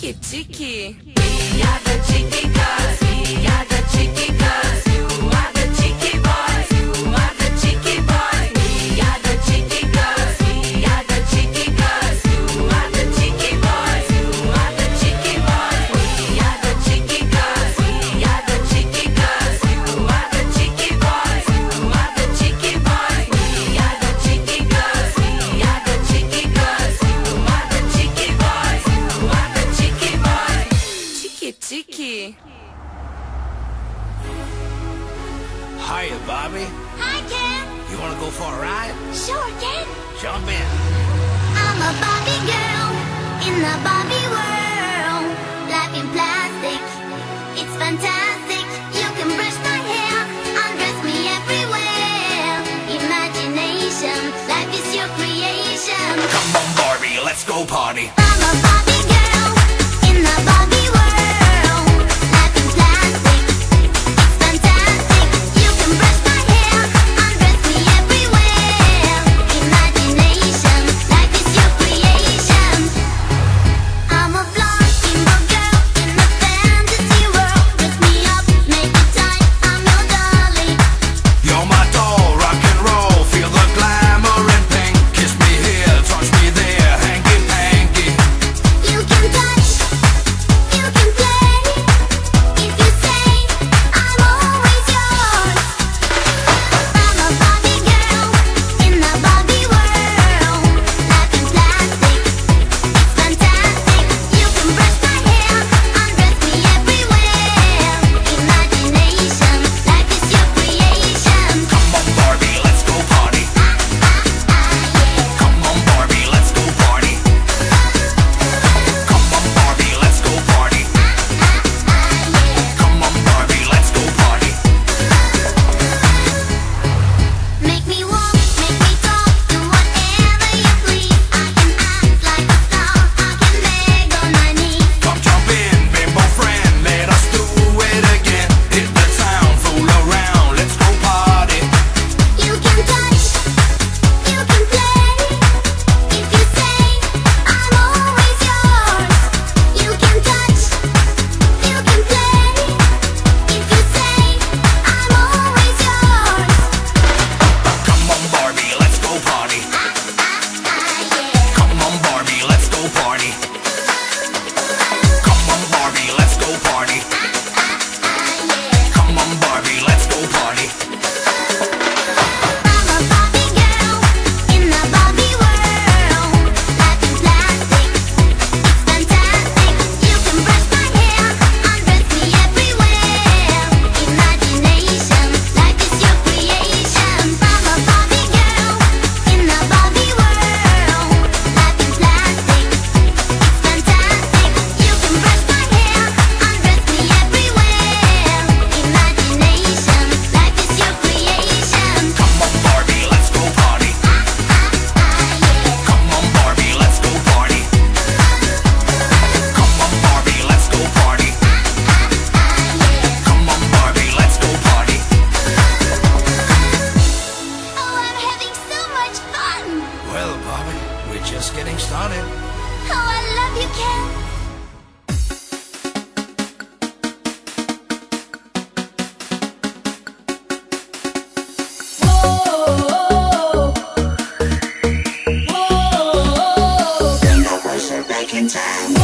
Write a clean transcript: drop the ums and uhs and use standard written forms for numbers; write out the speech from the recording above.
Chicky Chicky. We are the Chicky Girls. We are the Chicky Girls. You are the Chicky Boys. You are the Chicky Boys. We are the Chicky Girls. We are the Chicky Girls. You are the Chicky Boys. You are the Chicky Boys. We are the Chicky Girls. We are the Chicky Girls. You are the Chicky Boys. You are the Chicky Boys. We are the Chicky Girls. We are the Chicky Girls. You are the Chicky Boys. You are the Chicky Boys. Chicky Chicky. Hiya, Bobby. Hi, Ken. You wanna go for a ride? Sure, Ken. Jump in. I'm a Barbie girl in the Barbie world. Life in plastic, it's fantastic. You can brush my hair, undress me everywhere. Imagination, life is your creation. Come on, Barbie, let's go party. I'm a Barbie girl in the Barbie world. Life in plastic, it's fantastic. You can brush my hair, undress me everywhere. Imagination, life is your creation. I'm a blonde emo girl in a fantasy world. Dress me up, make it tight, I'm your dolly. You're my doll, rock and roll. Feel the glamour and pink. Kiss me here, touch me there. Hanky panky. You can touch, you can play. If you say I'm always yours. I'm a Barbie girl in the Barbie world. Life in plastic, it's fantastic. You can brush my hair, undress me everywhere. Imagination, life is your creation. Come on, Barbie, let's go party. Come on, Barbie, let's go party. Come on, Barbie, let's go party. Come on, Barbie, let's go party. Make me walk, make me talk, do whatever you please. I can act like a star, I can beg on my knees. Come jump in, bimbo friend, let us do it again. Hit the town, fool around, let's go party. You can touch, you can play. If you say I'm always yours. You can touch, you can play. If you say I'm always yours. Come on, Barbie, let's go party. Come on, Barbie, let's go party. Come on, Barbie, let's go party. Come on, Barbie, let's go party. I'm a Barbie girl in the Barbie world. Life in plastic, it's fantastic. You can brush my hair, undress me everywhere. Imagination, life is your creation. I'm a Barbie girl in the Barbie world. Life in plastic, it's fantastic. You can brush my hair, undress me everywhere. Imagination, life is your creation. Come on, Barbie, let's go party. Come on, Barbie, let's go party. Come on, Barbie, let's go party. Come on, Barbie, let's go party. Oh, I'm having so much fun. Well, Barbie, we're just getting started. Oh, I love you, Ken. Back in time.